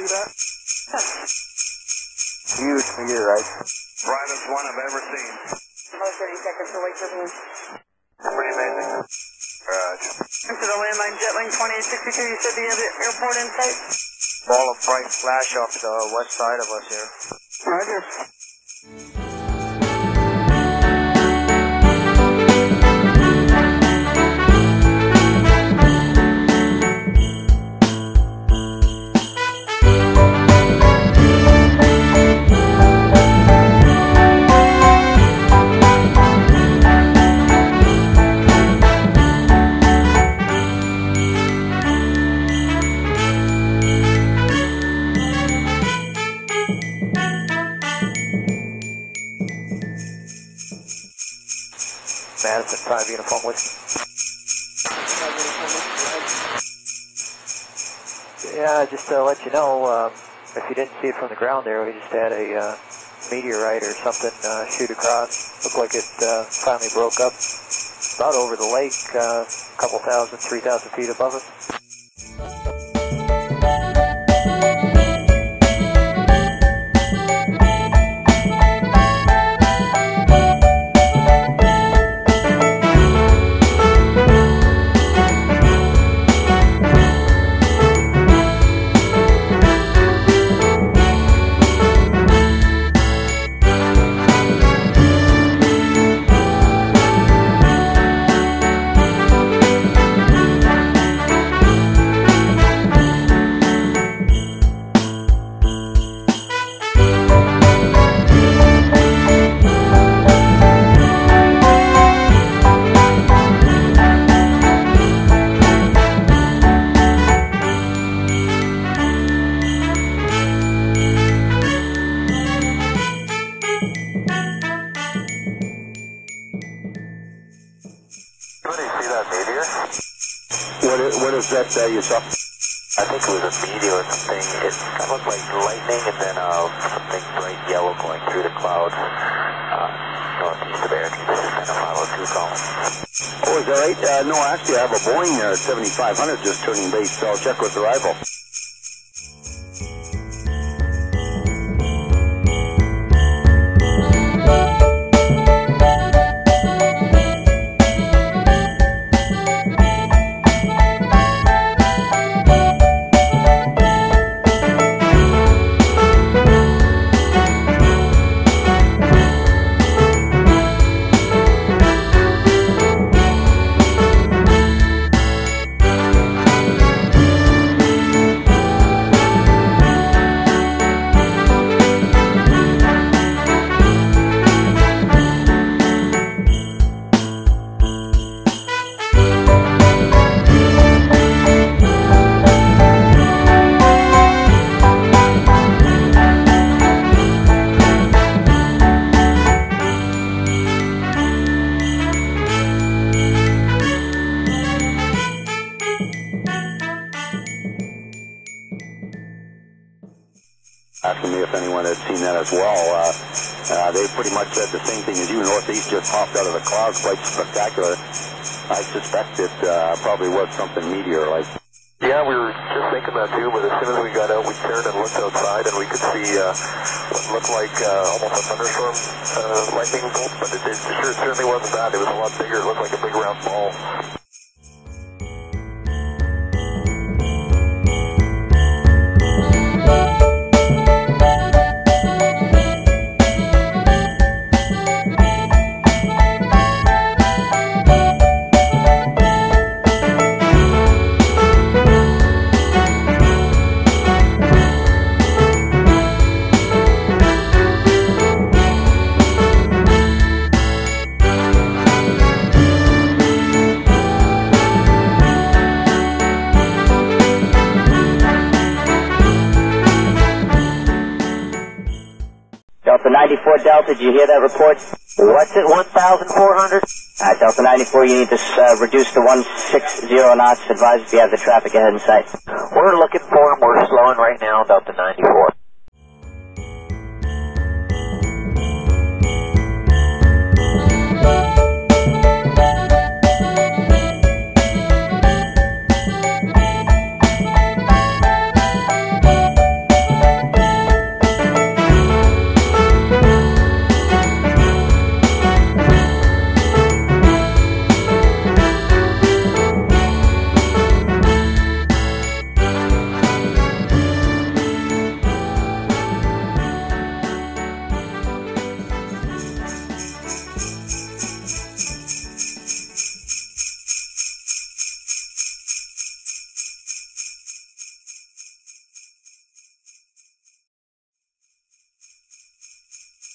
that? Huge meteor, right? Brightest one I've ever seen. About 30 seconds to wait for me. Pretty amazing. Into the landline, Jetling 2862, you said the airport in sight? Ball of bright flash off the west side of us here. Roger. Madison 5 uniform with. Yeah, just to let you know, if you didn't see it from the ground there, we just had a meteorite or something shoot across. Looked like it finally broke up about over the lake, a couple thousand, 3,000 feet above us. What is that you saw? I think it was a meteor or something. It kind of looked like lightning and then something bright yellow going through the clouds northeast of Air. Just kind of follow through column. Oh, is that right? No, actually I have a Boeing there at 7500 just turning base, so I'll check with the rival. Asking me if anyone had seen that as well. They pretty much said the same thing as you. Northeast just popped out of the clouds, quite spectacular. I suspect it probably was something meteor-like. Yeah, we were just thinking that too, but as soon as we got out, we turned and looked outside and we could see what looked like almost a thunderstorm lightning bolt, but it certainly wasn't that. It was a lot bigger. It looked like a big round ball. Delta 94 Delta, did you hear that report? What's it, 1,400? Delta 94, you need to reduce to 160 knots. Advise if you have the traffic ahead in sight. We're looking for him. We're slowing right now, Delta 94.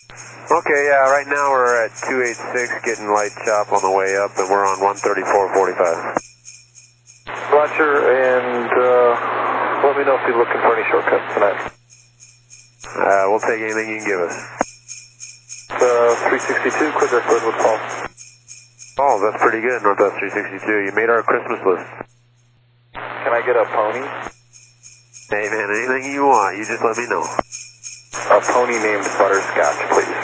Okay, yeah, right now we're at 286, getting light chop on the way up, and we're on 134.45. Roger, and let me know if you're looking for any shortcuts tonight. We'll take anything you can give us. 362, quicker foot with Paul. Oh, that's pretty good, Northwest 362. You made our Christmas list. Can I get a pony? Hey man, anything you want, you just let me know. A pony named Butterscotch, please.